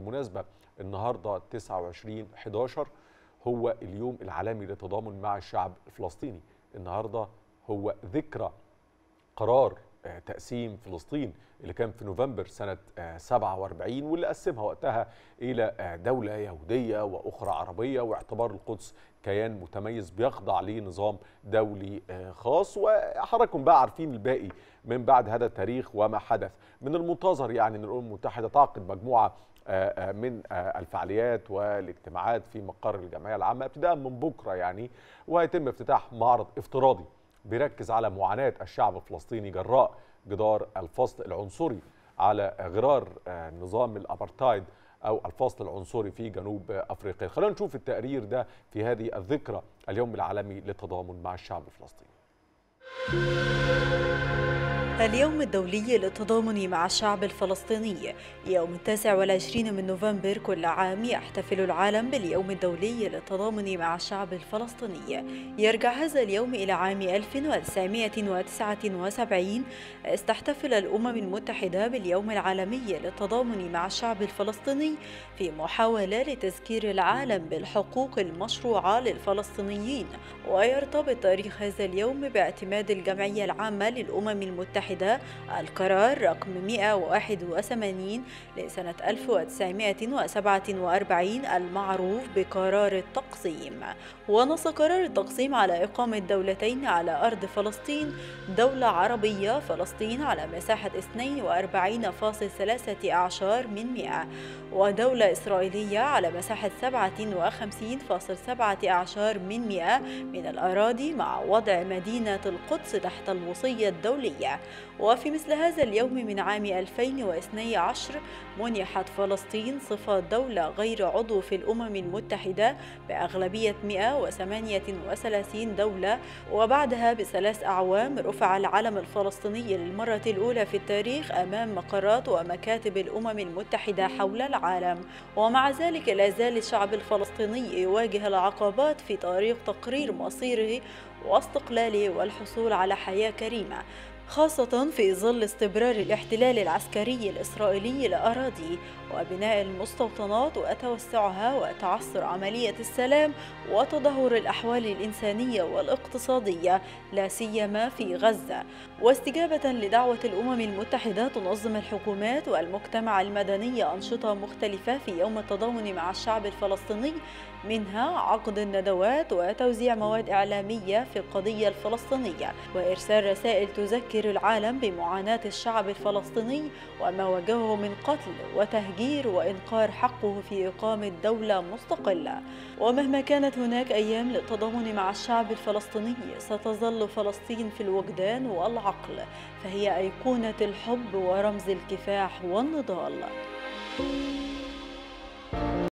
بالمناسبة النهاردة 29/11 هو اليوم العالمي للتضامن مع الشعب الفلسطيني. النهاردة هو ذكرى قرار تقسيم فلسطين اللي كان في نوفمبر سنة 47 واللي قسمها وقتها إلى دولة يهودية وأخرى عربية، واعتبار القدس كيان متميز بيخضع لنظام دولي خاص. وحضراتكم بقى عارفين الباقي من بعد هذا التاريخ وما حدث. من المنتظر يعني أن الأمم المتحدة تعقد مجموعة من الفعاليات والاجتماعات في مقر الجمعية العامة ابتداء من بكرة يعني، وهيتم افتتاح معرض افتراضي بيركز على معاناة الشعب الفلسطيني جراء جدار الفصل العنصري على غرار نظام الأبرتايد أو الفصل العنصري في جنوب أفريقيا. خلونا نشوف التقرير ده في هذه الذكرى، اليوم العالمي للتضامن مع الشعب الفلسطيني. اليوم الدولي للتضامن مع الشعب الفلسطيني يوم 29 من نوفمبر كل عام يحتفل العالم باليوم الدولي للتضامن مع الشعب الفلسطيني. يرجع هذا اليوم إلى عام 1979 استحتفل الأمم المتحدة باليوم العالمي للتضامن مع الشعب الفلسطيني في محاولة لتذكير العالم بالحقوق المشروعة للفلسطينيين. ويرتبط تاريخ هذا اليوم باعتماد الجمعية العامة للأمم المتحدة القرار رقم 181 لسنة 1947 المعروف بقرار التقسيم. ونص قرار التقسيم على إقامة دولتين على أرض فلسطين، دولة عربية فلسطين على مساحة 42.13 ودولة إسرائيلية على مساحة 57.17 من الأراضي، مع وضع مدينة القدس تحت الوصية الدولية. وفي مثل هذا اليوم من عام 2012 منحت فلسطين صفة دولة غير عضو في الأمم المتحدة بأغلبية 138 دولة. وبعدها ب3 أعوام رفع العلم الفلسطيني للمرة الأولى في التاريخ أمام مقرات ومكاتب الأمم المتحدة حول العالم. ومع ذلك لا زال الشعب الفلسطيني يواجه العقبات في طريق تقرير مصيره واستقلاله والحصول على حياة كريمة، خاصة في ظل استمرار الاحتلال العسكري الإسرائيلي لأراضيه وبناء المستوطنات وتوسعها وتعثر عملية السلام وتدهور الأحوال الإنسانية والاقتصادية لا سيما في غزة. واستجابة لدعوة الأمم المتحدة تنظم الحكومات والمجتمع المدني أنشطة مختلفة في يوم التضامن مع الشعب الفلسطيني، منها عقد الندوات وتوزيع مواد إعلامية في القضية الفلسطينية وإرسال رسائل تذكر العالم بمعاناة الشعب الفلسطيني وما واجهه من قتل وتهجير وإنكار حقه في إقامة دولة مستقلة. ومهما كانت هناك أيام للتضامن مع الشعب الفلسطيني ستظل فلسطين في الوجدان والعقل، فهي أيقونة الحب ورمز الكفاح والنضال.